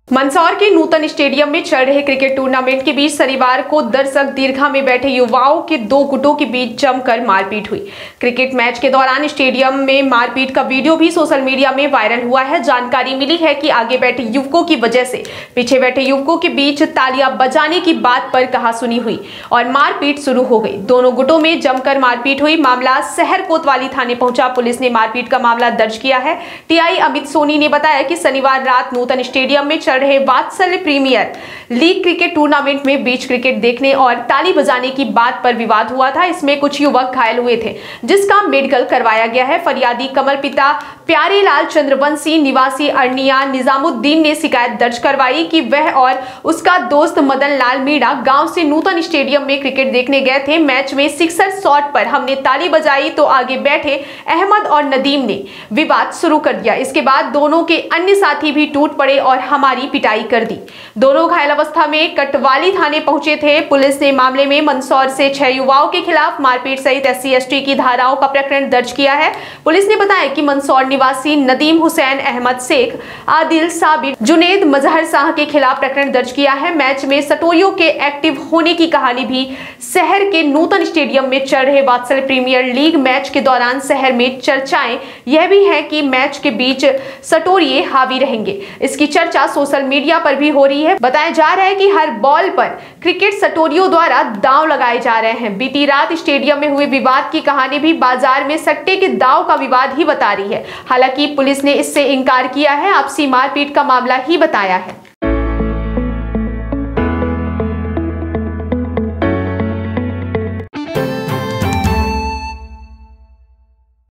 मंदसौर के नूतन स्टेडियम में चल रहे क्रिकेट टूर्नामेंट के बीच शनिवार को दर्शक दीर्घा में बैठे युवाओं के दो गुटों के बीच जमकर मारपीट हुई। क्रिकेट मैच के दौरान स्टेडियम में मारपीट का वीडियो भी सोशल मीडिया में वायरल हुआ है। जानकारी मिली है कि आगे बैठे युवकों की वजह से पीछे बैठे युवकों के बीच तालियां बजाने की बात पर कहासुनी हुई और मारपीट शुरू हो गई। दोनों गुटों में जमकर मारपीट हुई। मामला शहर कोतवाली थाने पहुंचा। पुलिस ने मारपीट का मामला दर्ज किया है। टीआई अमित सोनी ने बताया कि शनिवार रात नूतन स्टेडियम में चल रहे वात्सल्य प्रीमियर लीग क्रिकेट टूर्नामेंट में बीच क्रिकेट देखने और ताली बजाने की बात पर विवाद हुआ था। इसमें कुछ युवक घायल हुए थे, जिसका मेडिकल करवाया गया है। फरियादी कमल पिता प्यारेलाल चंद्रवंशी निवासी अरनिया निजामुद्दीन ने शिकायत दर्ज करवाई कि वह और उसका दोस्त मदन लाल मीणा गांव से नूतन स्टेडियम में क्रिकेट देखने गए थे। मैच में सिक्सर शॉट पर हमने ताली बजाई तो आगे बैठे अहमद और नदीम ने विवाद शुरू कर दिया। इसके बाद दोनों के अन्य साथी भी टूट पड़े और हमारी पिटाई कर दी। दोनों घायल अवस्था में कटवाली थाने पहुंचे थे। पुलिस ने मामले में मंदसौर से 6 युवाओं के खिलाफ मारपीट सहित SC/ST की धाराओं का प्रकरण दर्ज किया है। पुलिस ने बताया कि मंदसौर निवासी नदीम हुसैन, अहमद शेख, आदिल साबिर, जुनेद मजहर शाह के खिलाफ प्रकरण दर्ज किया है। मैच में सटोरियों के एक्टिव होने की कहानी भी शहर के नूतन स्टेडियम में चल रहे वात्सल्य प्रीमियर लीग मैच के दौरान शहर में चर्चाएं यह भी है कि मैच के बीच सटोरिये हावी रहेंगे। इसकी चर्चा सोशल मीडिया पर भी हो रही है। बताया जा रहा है कि हर बॉल पर क्रिकेट सटोरियों द्वारा दांव लगाए जा रहे हैं। बीती रात स्टेडियम में हुए विवाद की कहानी भी बाजार में सट्टे के दांव का विवाद ही बता रही है। हालांकि पुलिस ने इससे इनकार किया है, आपसी मारपीट का मामला ही बताया है।